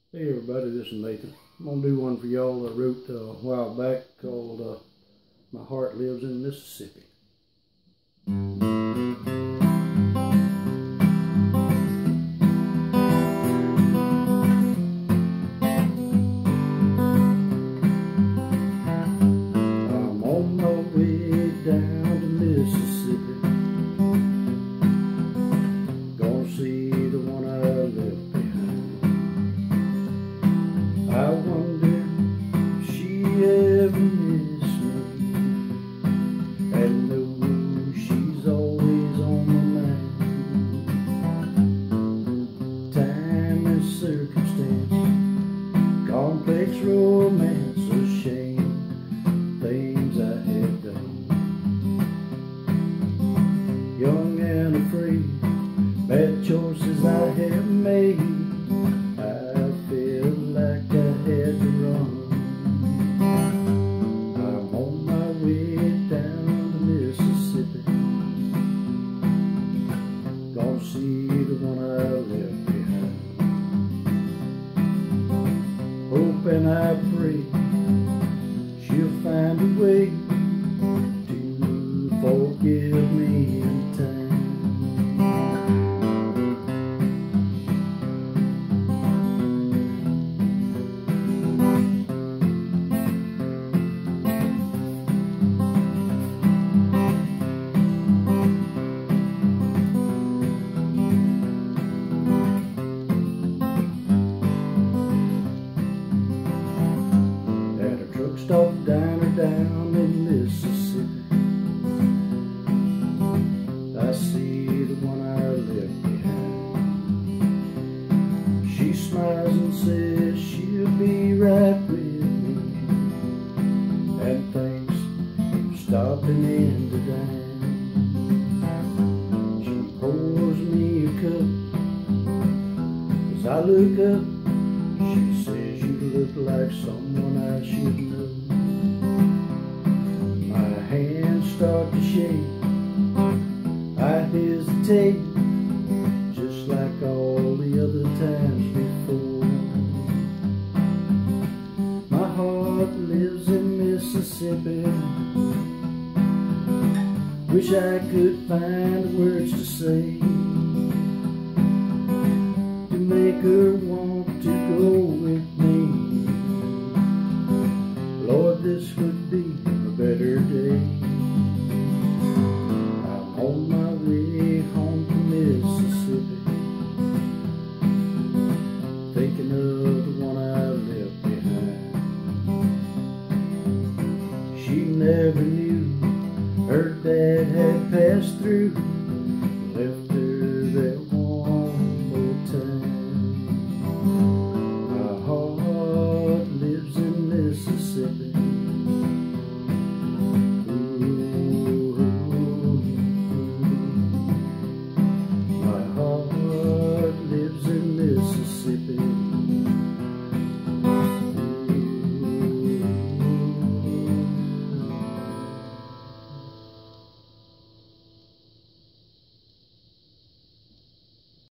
Hey everybody, this is Nathan. I'm going to do one for y'all I wrote a while back called My Heart Lives in Mississippi. I'm on my way down to Mississippi, gonna see the one I left behind. I wonder if she ever missed me, and no, she's always on my mind. Time and circumstance, complex romance, a shame, things I have done. Young and afraid, bad choices I have made. I feel like I had to run. I'm on my way down to Mississippi, gonna see the one I left behind. Hope and I pray she'll find a way to forgive me in time. Stop diner down in Mississippi, I see the one I left behind. She smiles and says she'll be right with me, and thanks for stopping in to dine. She pours me a cup as I look up. She says you look like someone I should know. My hands start to shake, I hesitate, just like all the other times before. My heart lives in Mississippi, wish I could find words to say to make her want to go with me. Lord, this would be a better day. I'm on my way home to Mississippi, thinking of the one I left behind. She never knew her dad had passed through, left